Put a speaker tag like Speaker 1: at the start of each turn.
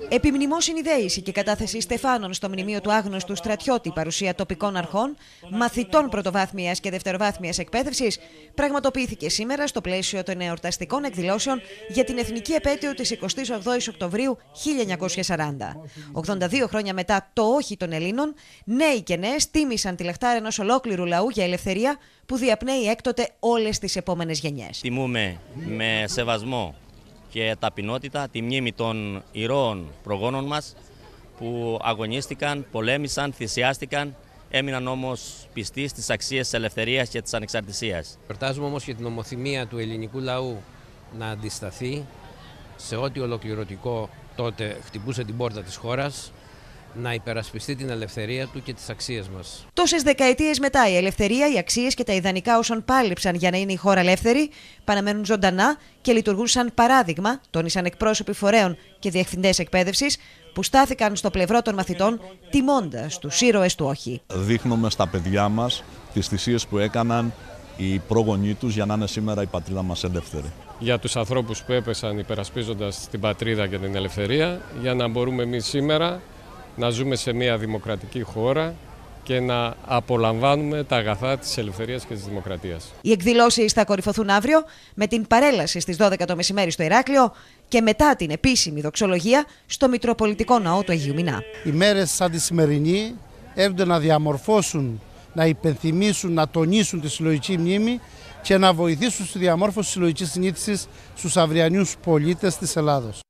Speaker 1: Επιμνημόσυνη δέηση και κατάθεση στεφάνων στο μνημείο του άγνωστου στρατιώτη, παρουσία τοπικών αρχών, μαθητών πρωτοβάθμιας και δευτεροβάθμιας εκπαίδευσης, πραγματοποιήθηκε σήμερα στο πλαίσιο των εορταστικών εκδηλώσεων για την εθνική επέτειο της 28ης Οκτωβρίου 1940. 82 χρόνια μετά το όχι των Ελλήνων, νέοι και νέες τίμησαν τη λαχτάρα ενός ολόκληρου λαού για ελευθερία που διαπνέει έκτοτε όλες τις επόμενες γενιές.
Speaker 2: Τιμούμε με σεβασμό και ταπεινότητα τη μνήμη των ηρώων προγόνων μας που αγωνίστηκαν, πολέμησαν, θυσιάστηκαν, έμειναν όμως πιστοί στις αξίες της ελευθερίας και της ανεξαρτησίας.
Speaker 3: Εορτάζουμε όμως και την ομοθυμία του ελληνικού λαού να αντισταθεί σε ό,τι ολοκληρωτικό τότε χτυπούσε την πόρτα της χώρας, να υπερασπιστεί την ελευθερία του και τις αξίες μας.
Speaker 1: Τόσες δεκαετίες μετά, η ελευθερία, οι αξίες και τα ιδανικά όσων πάλεψαν για να είναι η χώρα ελεύθερη παραμένουν ζωντανά και λειτουργούν σαν παράδειγμα, τόνισαν εκπρόσωποι φορέων και διευθυντές εκπαίδευσης που στάθηκαν στο πλευρό των μαθητών, τιμώντας τους ήρωες του όχι.
Speaker 4: Δείχνουμε στα παιδιά μας τις θυσίες που έκαναν οι πρόγονοί τους για να είναι σήμερα η πατρίδα μας ελεύθερη.
Speaker 5: Για τους ανθρώπους που έπεσαν υπερασπίζοντας την πατρίδα και την ελευθερία, για να μπορούμε εμείς σήμερα να ζούμε σε μια δημοκρατική χώρα και να απολαμβάνουμε τα αγαθά της ελευθερίας και της δημοκρατίας.
Speaker 1: Οι εκδηλώσεις θα κορυφωθούν αύριο με την παρέλαση στις 12 το μεσημέρι στο Ηράκλειο και μετά την επίσημη δοξολογία στο Μητροπολιτικό Ναό του Αγίου Μινά.
Speaker 6: Οι μέρες σαν τη σημερινή έρχονται να διαμορφώσουν, να υπενθυμίσουν, να τονίσουν τη συλλογική μνήμη και να βοηθήσουν στη διαμόρφωση της συλλογικής συνείδησης στους αυριανούς πολίτες της Ελλάδος.